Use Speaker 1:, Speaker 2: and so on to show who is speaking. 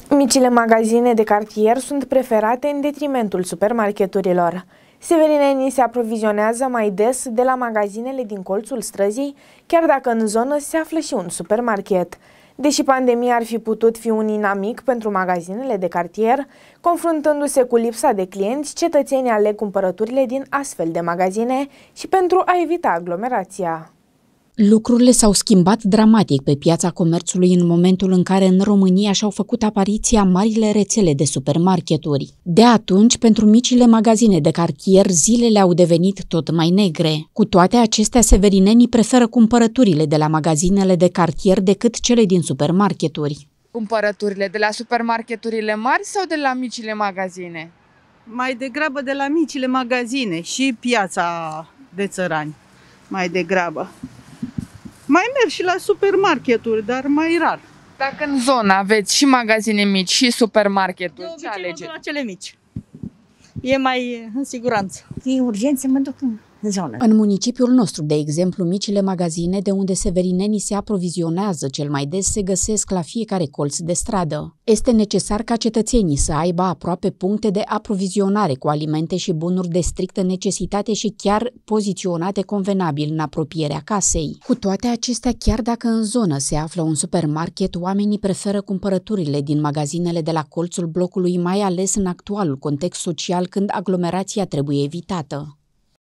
Speaker 1: Micile magazine de cartier sunt preferate în detrimentul supermarketurilor. Severinenii se aprovizionează mai des de la magazinele din colțul străzii, chiar dacă în zonă se află și un supermarket. Deși pandemia ar fi putut fi un inamic pentru magazinele de cartier, confruntându-se cu lipsa de clienți, cetățenii aleg cumpărăturile din astfel de magazine și pentru a evita aglomerația.
Speaker 2: Lucrurile s-au schimbat dramatic pe piața comerțului în momentul în care în România și-au făcut apariția marile rețele de supermarketuri. De atunci, pentru micile magazine de cartier, zilele au devenit tot mai negre. Cu toate acestea, severinenii preferă cumpărăturile de la magazinele de cartier decât cele din supermarketuri.
Speaker 3: Cumpărăturile de la supermarketurile mari sau de la micile magazine?
Speaker 4: Mai degrabă de la micile magazine și piața de țărani, mai degrabă. Mai merg și la supermarketuri, dar mai rar.
Speaker 3: Dacă în zonă aveți și magazine mici și supermarketuri, ce alegeți?
Speaker 4: La cele mici. E mai în siguranță.
Speaker 5: E urgență, mă duc în zonă.
Speaker 2: În municipiul nostru, de exemplu, micile magazine de unde severinenii se aprovizionează cel mai des se găsesc la fiecare colț de stradă. Este necesar ca cetățenii să aibă aproape puncte de aprovizionare cu alimente și bunuri de strictă necesitate și chiar poziționate convenabil în apropierea casei. Cu toate acestea, chiar dacă în zonă se află un supermarket, oamenii preferă cumpărăturile din magazinele de la colțul blocului, mai ales în actualul context social când aglomerația trebuie evitată.